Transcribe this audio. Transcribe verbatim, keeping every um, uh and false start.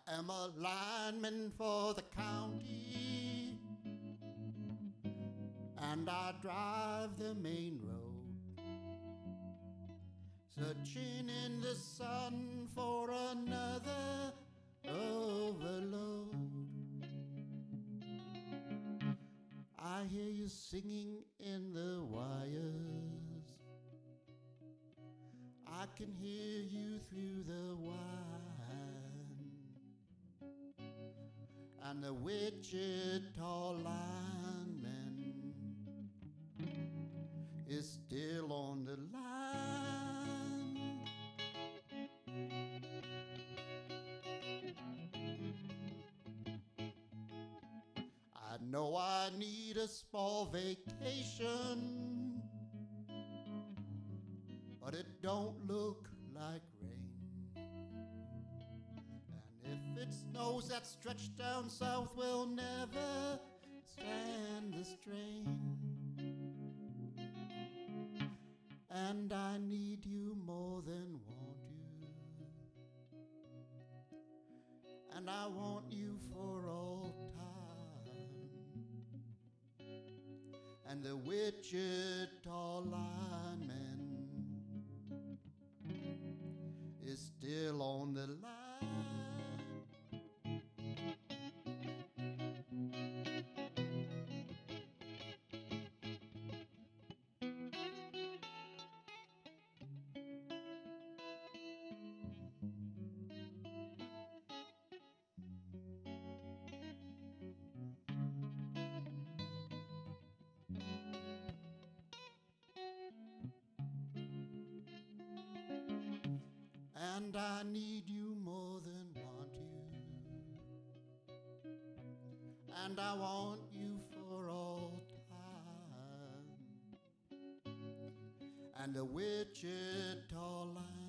am a lineman for the county, and I drive the main road, searching in the sun for another overload. I hear you singing in the wires, I can hear you through the wine, and the Wichita lineman is still on the line. I know I need a small vacation, but it don't look like rain. And if it snows, that stretch down south will never stand the strain. And I need you more than want you, and I want you for all time. And the Wichita lineman is still on the line. And I need you more than want you, and I want you for all time. And the Wichita line